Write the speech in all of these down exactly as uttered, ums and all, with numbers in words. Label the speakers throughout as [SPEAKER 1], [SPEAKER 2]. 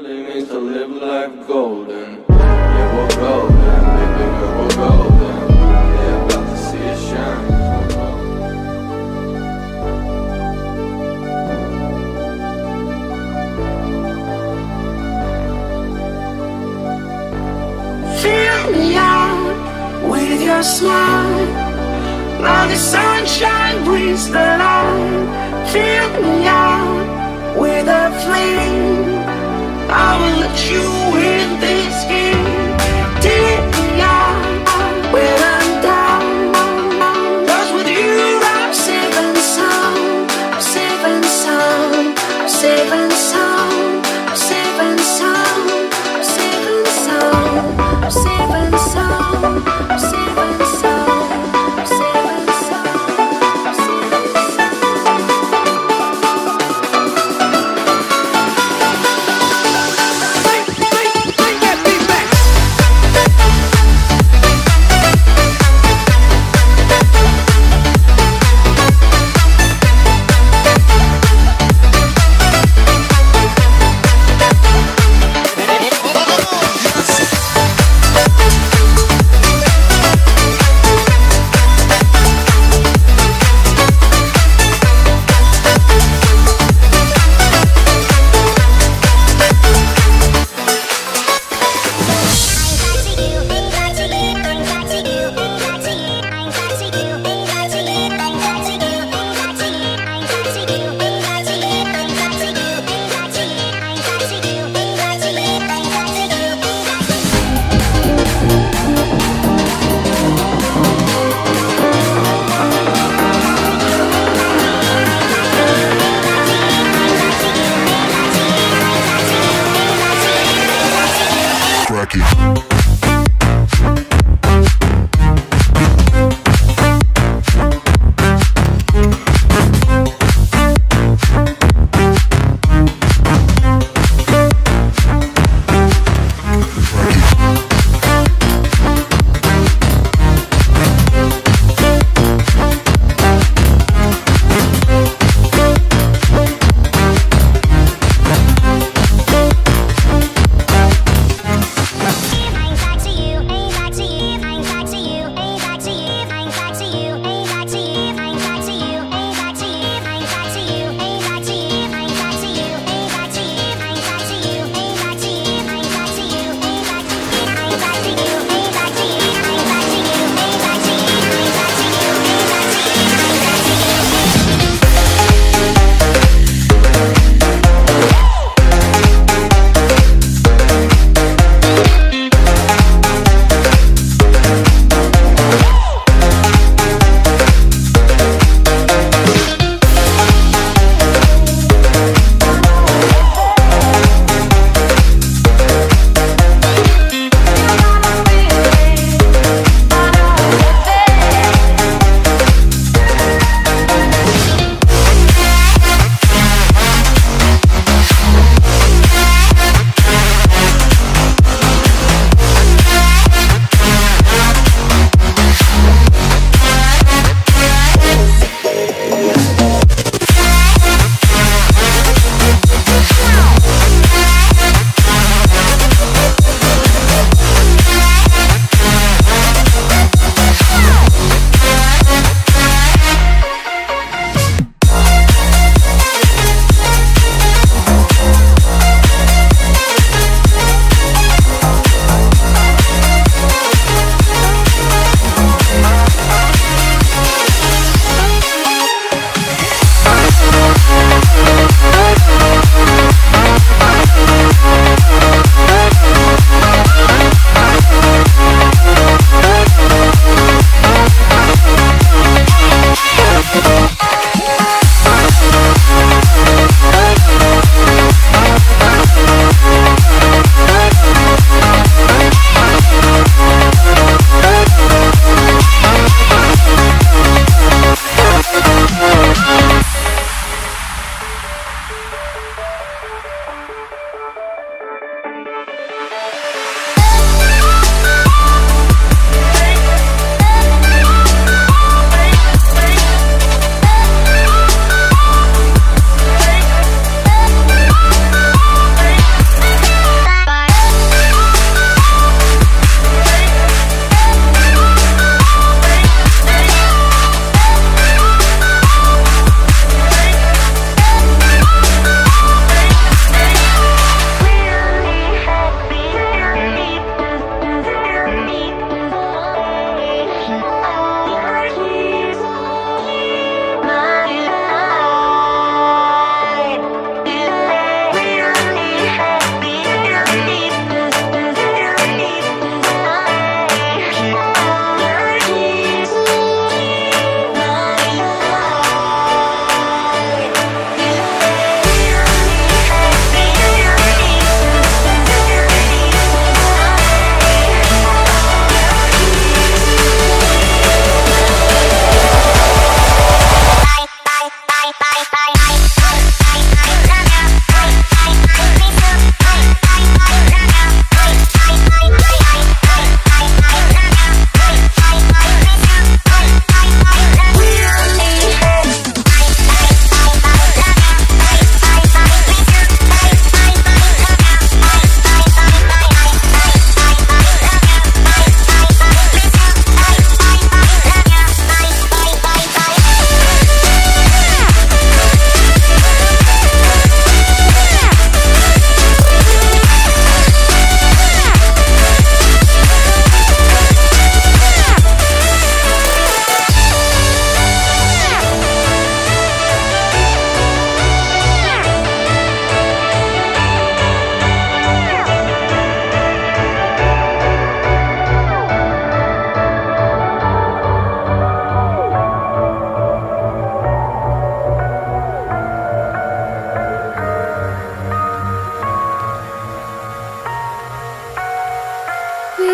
[SPEAKER 1] really means to live life golden. Yeah, we're golden, baby girl, we're golden. Yeah, about to see it shine.
[SPEAKER 2] Fill me out with your smile. Now the sunshine brings the light. Fill me out with a flame. I will let you in this game. Take me out when I'm down. 'Cause with you I'm safe and sound. I'm safe and sound. I'm safe and sound. I'm safe and sound. I'm safe and sound. I'm safe and sound. I'm safe and sound. I'm safe and sound. I'm safe and sound.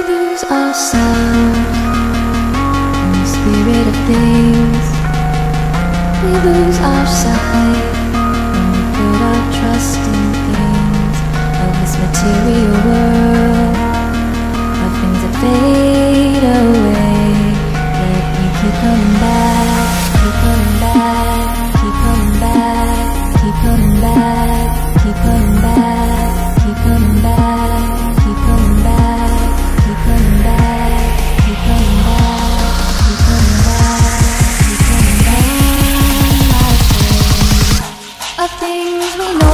[SPEAKER 3] lose ourselves in the spirit of things. We lose our sight when we put our trust in things of this material world, of things that fade away. Yet we keep coming back, keep coming back, keep coming back, keep coming back, keep coming back, keep coming back, keep coming back, keep coming back, keep coming back, keep coming back, keep coming back. Of things we know.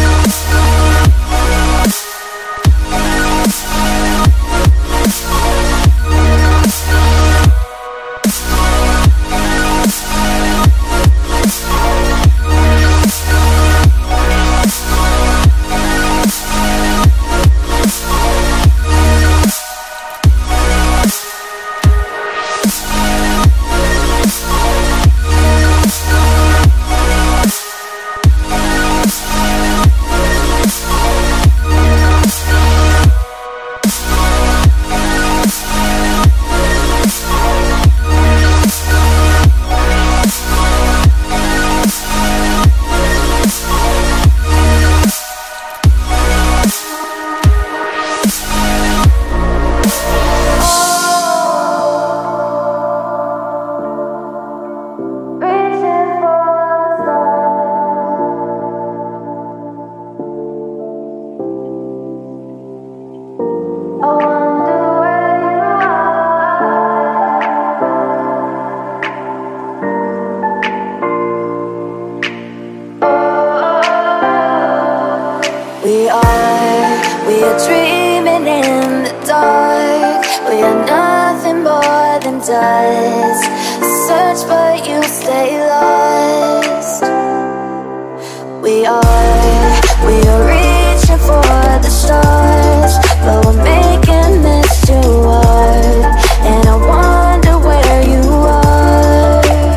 [SPEAKER 3] We are, we are dreaming in the dark. We are nothing more than dust. Search but you stay lost. We are, we are reaching for the stars, but we're making this too hard. And I wonder where you are,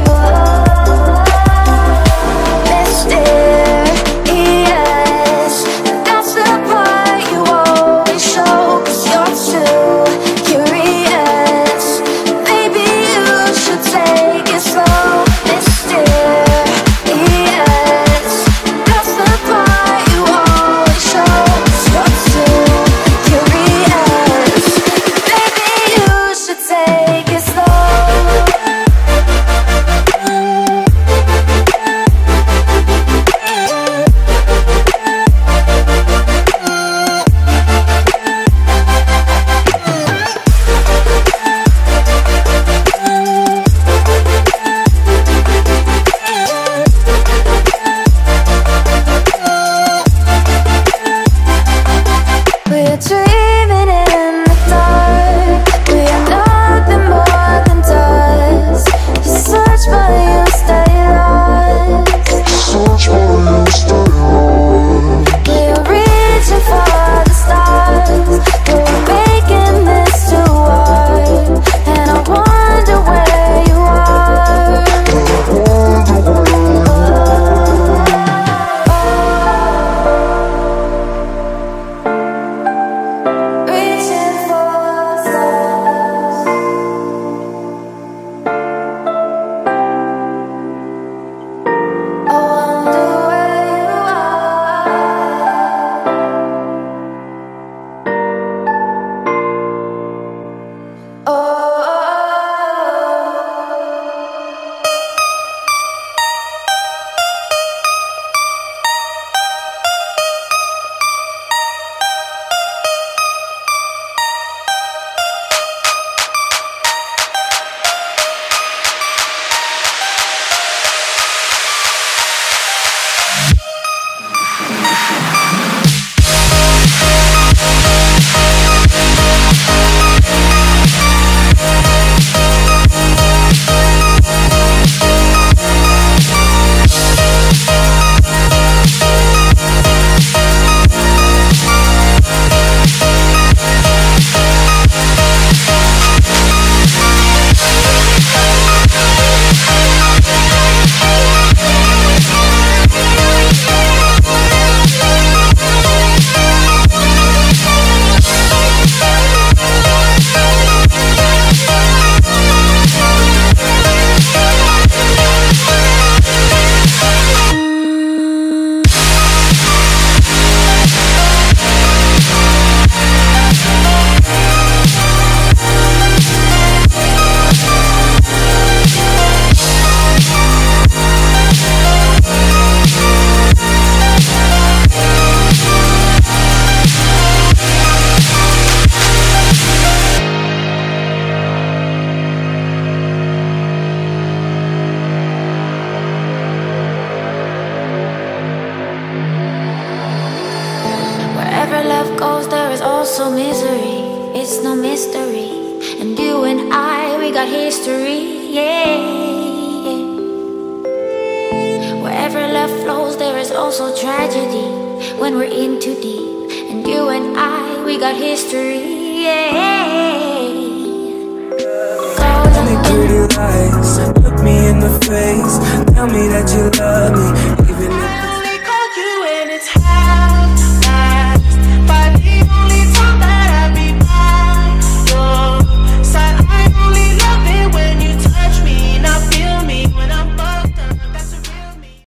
[SPEAKER 3] mysterious. That's the part you always show, 'cause you're too curious. Maybe you should take it slow, mysterious. That's the part you always show, 'cause you're too curious. Maybe you should take it slow. We're dreaming in the dark. We are nothing more than dust. You search but you stay lost.
[SPEAKER 4] Search but you stay lost.
[SPEAKER 3] We are reaching for the stars, but we're making this too hard. And I wonder where you are. also misery, it's no mystery. And you and I, we got history, yeah, yeah. Wherever love flows, there is also tragedy when we're in too deep. And you and I, we got history, yeah.
[SPEAKER 5] Tell me pretty lies, look me in the face, tell me that you love me.